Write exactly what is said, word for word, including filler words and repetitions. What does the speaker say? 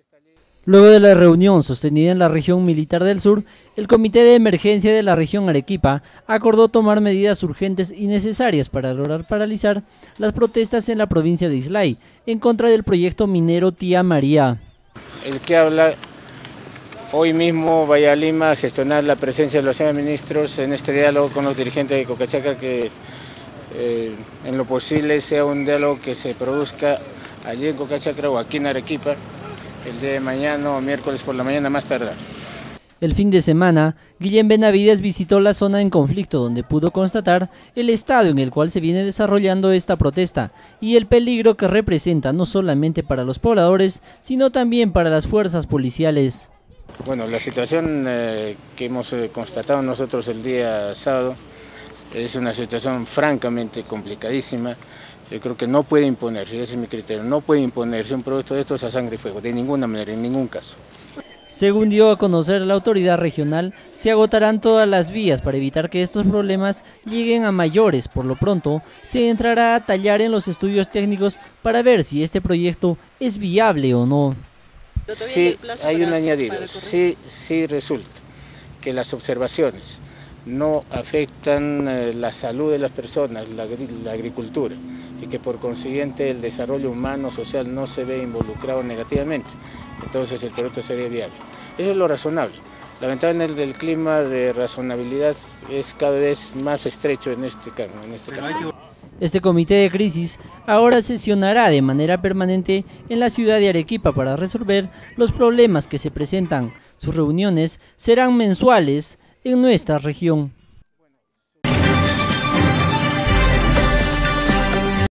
Luego de la reunión sostenida en la región militar del sur, el Comité de Emergencia de la región Arequipa acordó tomar medidas urgentes y necesarias para lograr paralizar las protestas en la provincia de Islay en contra del proyecto minero Tía María. El que habla hoy mismo vaya a Lima a gestionar la presencia de los señores ministros en este diálogo con los dirigentes de Cocachacra, que eh, en lo posible sea un diálogo que se produzca allí en Cocachacra o aquí en Arequipa el día de mañana o miércoles por la mañana más tardar. El fin de semana, Guillén Benavides visitó la zona en conflicto donde pudo constatar el estado en el cual se viene desarrollando esta protesta y el peligro que representa no solamente para los pobladores, sino también para las fuerzas policiales. Bueno, la situación eh, que hemos eh, constatado nosotros el día sábado es una situación francamente complicadísima. Yo creo que no puede imponerse, ese es mi criterio, no puede imponerse un producto de estos a sangre y fuego, de ninguna manera, en ningún caso. Según dio a conocer la autoridad regional, se agotarán todas las vías para evitar que estos problemas lleguen a mayores. Por lo pronto, se entrará a tallar en los estudios técnicos para ver si este proyecto es viable o no. Sí, hay un añadido, sí, sí resulta que las observaciones no afectan eh, la salud de las personas, la, la agricultura, y que por consiguiente el desarrollo humano, social no se ve involucrado negativamente, entonces el proyecto sería viable. Eso es lo razonable. Lamentablemente el clima de razonabilidad es cada vez más estrecho en este, en este caso. Este comité de crisis ahora sesionará de manera permanente en la ciudad de Arequipa para resolver los problemas que se presentan. Sus reuniones serán mensuales en nuestra región.